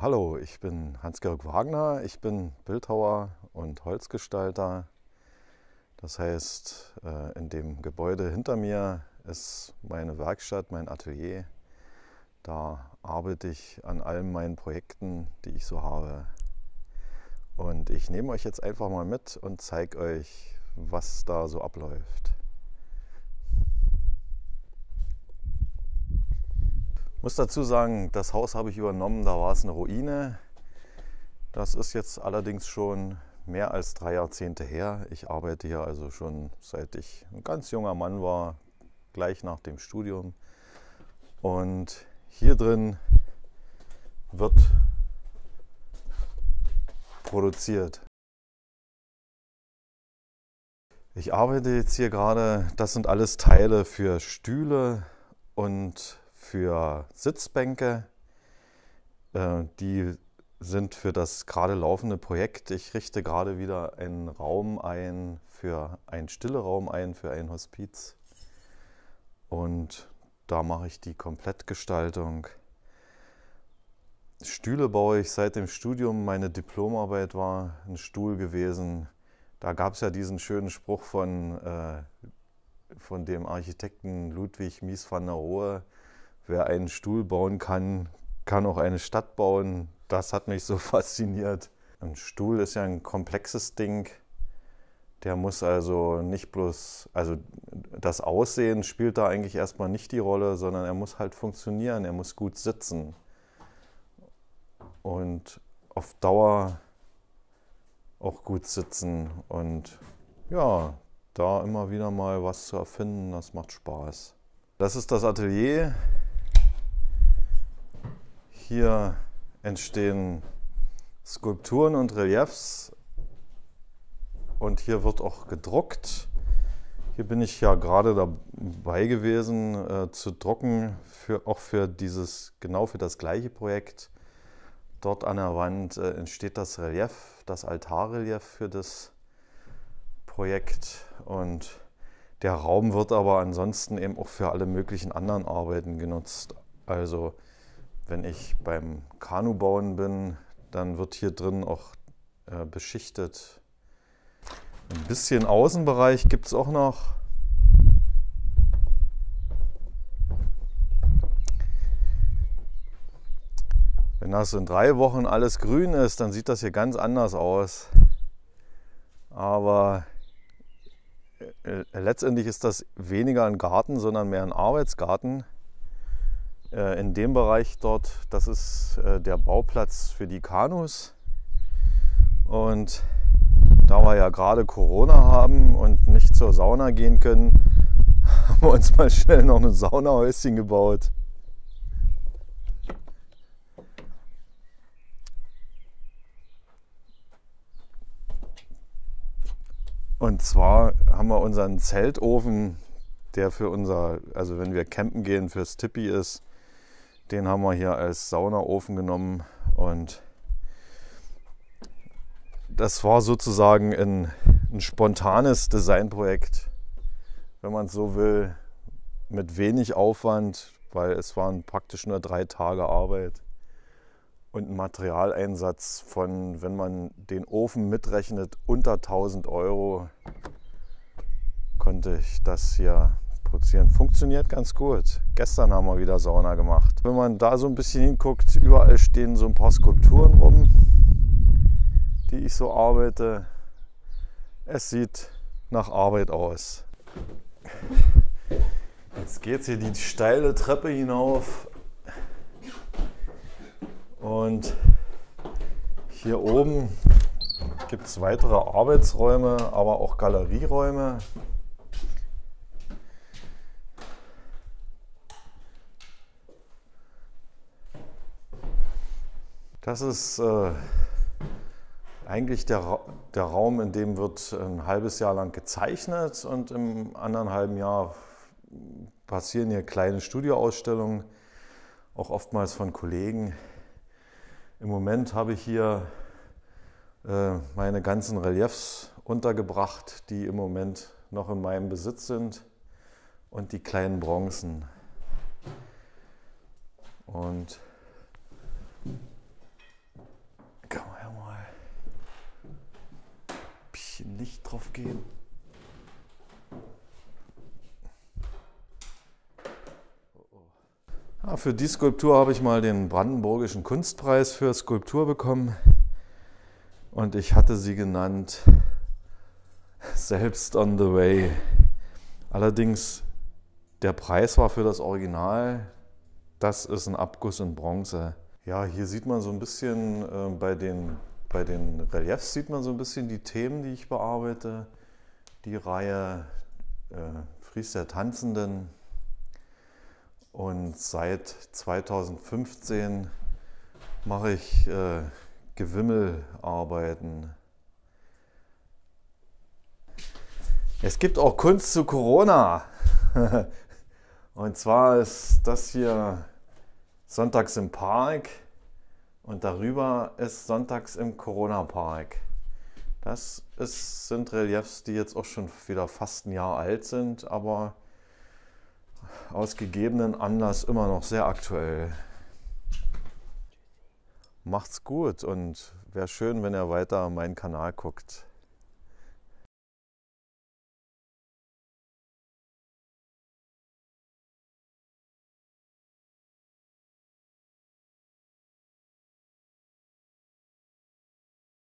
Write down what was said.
Hallo, ich bin Hans-Georg Wagner, ich bin Bildhauer und Holzgestalter. Das heißt, in dem Gebäude hinter mir ist meine Werkstatt, mein Atelier. Da arbeite ich an allen meinen Projekten, die ich so habe. Und ich nehme euch jetzt einfach mal mit und zeige euch, was da so abläuft. Ich muss dazu sagen, das Haus habe ich übernommen, da war es eine Ruine. Das ist jetzt allerdings schon mehr als 3 Jahrzehnte her. Ich arbeite hier also schon seit ich ein ganz junger Mann war, gleich nach dem Studium. Und hier drin wird produziert. Ich arbeite jetzt hier gerade, das sind alles Teile für Stühle und für Sitzbänke. Die sind für das gerade laufende Projekt. Ich richte gerade wieder einen Raum ein, für einen Stilleraum ein, für ein Hospiz. Und da mache ich die Komplettgestaltung. Stühle baue ich seit dem Studium. Meine Diplomarbeit war ein Stuhl gewesen. Da gab es ja diesen schönen Spruch von dem Architekten Ludwig Mies van der Rohe: Wer einen Stuhl bauen kann, kann auch eine Stadt bauen. Das hat mich so fasziniert. Ein Stuhl ist ja ein komplexes Ding. Der muss also nicht bloß, also das Aussehen spielt da eigentlich erstmal nicht die Rolle, sondern er muss halt funktionieren, er muss gut sitzen. Und auf Dauer auch gut sitzen. Und ja, da immer wieder mal was zu erfinden, das macht Spaß. Das ist das Atelier. Hier entstehen Skulpturen und Reliefs und hier wird auch gedruckt. Hier bin ich ja gerade dabei gewesen zu drucken, auch für genau für das gleiche Projekt. Dort an der Wand entsteht das Relief, das Altarrelief für das Projekt, und der Raum wird aber ansonsten eben auch für alle möglichen anderen Arbeiten genutzt. Also wenn ich beim Kanubauen bin, dann wird hier drin auch beschichtet. Ein bisschen Außenbereich gibt es auch noch. Wenn das in 3 Wochen alles grün ist, dann sieht das hier ganz anders aus. Aber letztendlich ist das weniger ein Garten, sondern mehr ein Arbeitsgarten. In dem Bereich dort, das ist der Bauplatz für die Kanus. Und da wir ja gerade Corona haben und nicht zur Sauna gehen können, haben wir uns mal schnell noch ein Saunahäuschen gebaut. Und zwar haben wir unseren Zeltofen, der für also wenn wir campen gehen, fürs Tipi ist. Den haben wir hier als Saunaofen genommen, und das war sozusagen ein spontanes Designprojekt, wenn man es so will, mit wenig Aufwand, weil es waren praktisch nur 3 Tage Arbeit und ein Materialeinsatz von, wenn man den Ofen mitrechnet, unter 1.000 Euro konnte ich das hier produzieren. Funktioniert ganz gut. Gestern haben wir wieder Sauna gemacht. Wenn man da so ein bisschen hinguckt, überall stehen so ein paar Skulpturen rum, die ich so arbeite. Es sieht nach Arbeit aus. Jetzt geht es hier die steile Treppe hinauf, und hier oben gibt es weitere Arbeitsräume, aber auch Galerieräume. Das ist eigentlich der Raum, in dem wird ein halbes Jahr lang gezeichnet, und im anderen halben Jahr passieren hier kleine Studioausstellungen, auch oftmals von Kollegen. Im Moment habe ich hier meine ganzen Reliefs untergebracht, die im Moment noch in meinem Besitz sind, und die kleinen Bronzen. Und drauf gehen. Ja, für die Skulptur habe ich mal den Brandenburgischen Kunstpreis für Skulptur bekommen und ich hatte sie genannt Selbst on the Way. Allerdings, der Preis war für das Original. Das ist ein Abguss in Bronze. Ja, hier sieht man so ein bisschen, bei den Reliefs sieht man so ein bisschen die Themen, die ich bearbeite. Die Reihe Fries der Tanzenden. Und seit 2015 mache ich Gewimmelarbeiten. Es gibt auch Kunst zu Corona. Und zwar ist das hier Sonntags im Park und darüber ist Sonntags im Corona-Park. Das sind Reliefs, die jetzt auch schon wieder fast ein Jahr alt sind, aber aus gegebenen Anlass immer noch sehr aktuell. Macht's gut und wäre schön, wenn ihr weiter meinen Kanal guckt.